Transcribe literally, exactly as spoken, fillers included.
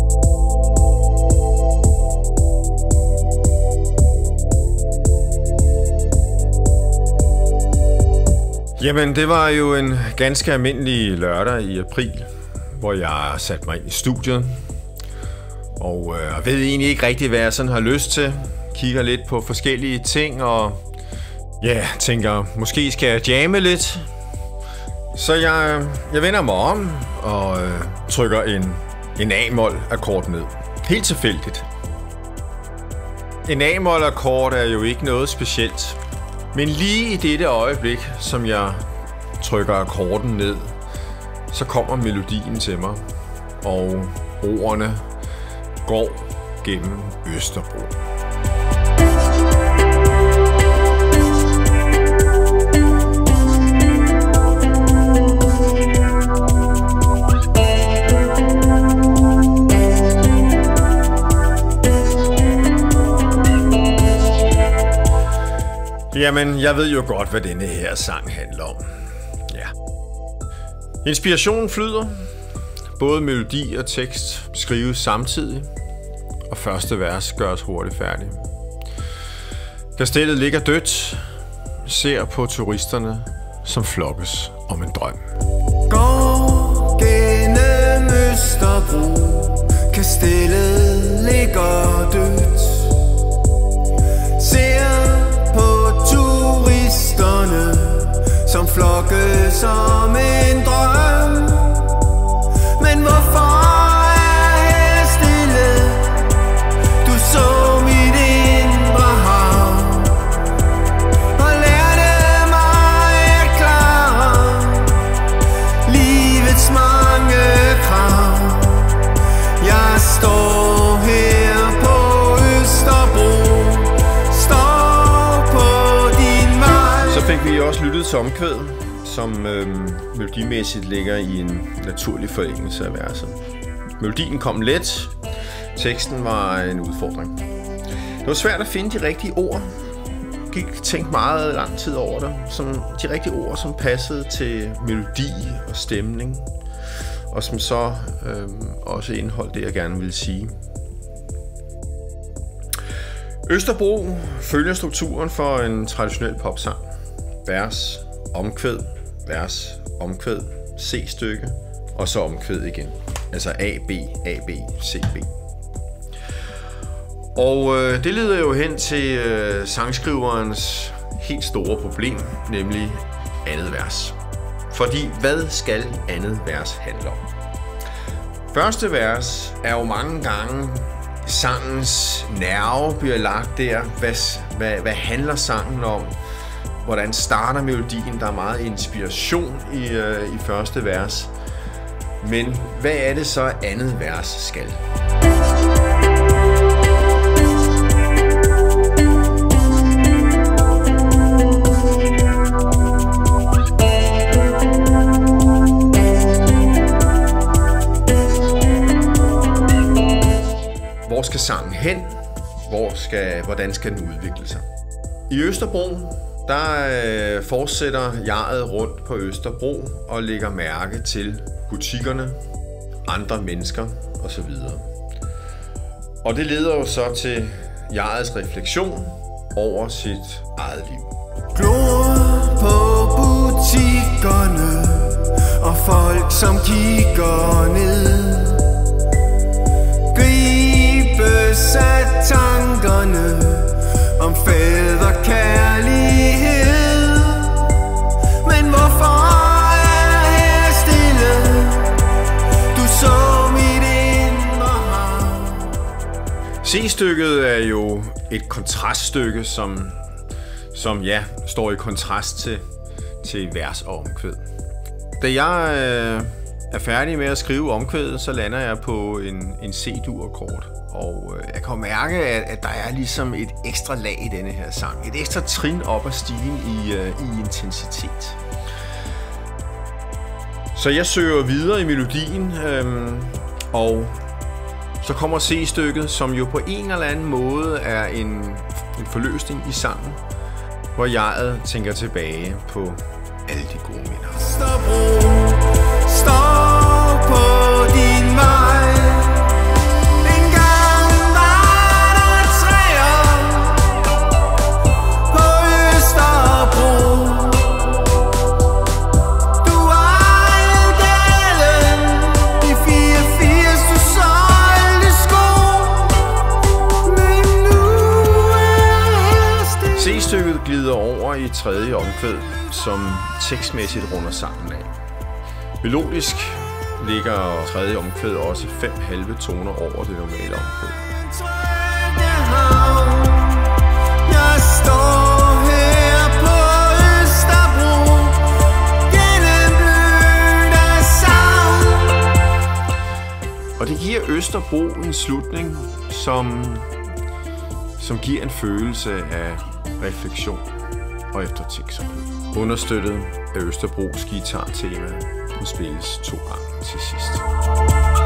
Jamen, det var jo en ganske almindelig lørdag i april, hvor jeg satte mig ind i studiet. Og øh, ved egentlig ikke rigtigt, hvad jeg sådan har lyst til. Kigger lidt på forskellige ting, og ja, tænker, måske skal jeg jamme lidt. Så jeg, jeg vender mig om og øh, trykker en, en A-mol-akkord ned. Helt tilfældigt. En A-mol-akkord er jo ikke noget specielt. Men lige i dette øjeblik, som jeg trykker akkorden ned, så kommer melodien til mig, og ordene går gennem Østerbro. Jamen, jeg ved jo godt, hvad denne her sang handler om. Ja. Inspirationen flyder. Både melodi og tekst skrives samtidig, og første vers gøres hurtigt færdig. Kastellet ligger dødt, ser på turisterne, som flokkes om en drøm. Går gennem Østerbro, kastellet ligger dødt. Ser på turisterne, som flokkes om en drøm. Men hvorfor er her stille? Du så mit indre hav og lærte mig at klare livets mange krav. Jeg står her på Østerbro, står på din vej. Så fik vi også lyttet til omkvædet, som øh, melodimæssigt ligger i en naturlig forlængelse af verset. Melodien kom let, teksten var en udfordring. Det var svært at finde de rigtige ord. Jeg gik tænkt meget lang tid over det. Som de rigtige ord, som passede til melodi og stemning, og som så øh, også indeholdt det, jeg gerne ville sige. Østerbro følger strukturen for en traditionel popsang. Vers, omkvæd, vers, omkvæd, C-stykke, og så omkvæd igen. Altså A, B, A, B, C, B. Og øh, det leder jo hen til øh, sangskriverens helt store problem, nemlig andet vers. Fordi hvad skal andet vers handle om? Første vers er jo mange gange sangens nerve bliver lagt der. Hvad, hvad, hvad handler sangen om? Hvordan starter melodien? Der er meget inspiration i, øh, i første vers. Men hvad er det så andet vers skal? Hvor skal sangen hen? Hvor skal, hvordan skal den udvikle sig? I Østerbro, der øh, fortsætter jeget rundt på Østerbro og lægger mærke til butikkerne, andre mennesker osv. Og det leder jo så til jegets refleksion over sit eget liv. Glor på butikkerne og folk, som kigger ned. Gribes af tankerne om fædrekærlighed. Men hvorfor er her stille? Du så mit indre hav. C-stykket er jo et kontraststykke, som, som ja, står i kontrast til, til vers og omkvæd. Da jeg øh, er færdig med at skrive omkvædet, så lander jeg på en, en C-dur-akkord. Og øh, jeg kan mærke, at, at der er ligesom et ekstra lag i denne her sang. Et ekstra trin op ad stigen i, øh, i intensitet. Så jeg søger videre i melodien, øh, og så kommer C-stykket, som jo på en eller anden måde er en, en forløsning i sangen, hvor jeget tænker tilbage på alle de gode minder. Østerbro, står på din vej. omkvæd, som tekstmæssigt runder sammen af. Melodisk ligger tredje omkvæd også fem halve toner over det normale omkvæd. Jeg står her på Østerbro, gennemblødt af savn. Og det giver Østerbro en slutning, som, som giver en følelse af refleksion og eftertænksomhed. Understøttet af Østerbros guitartema, som spilles to gange til sidst.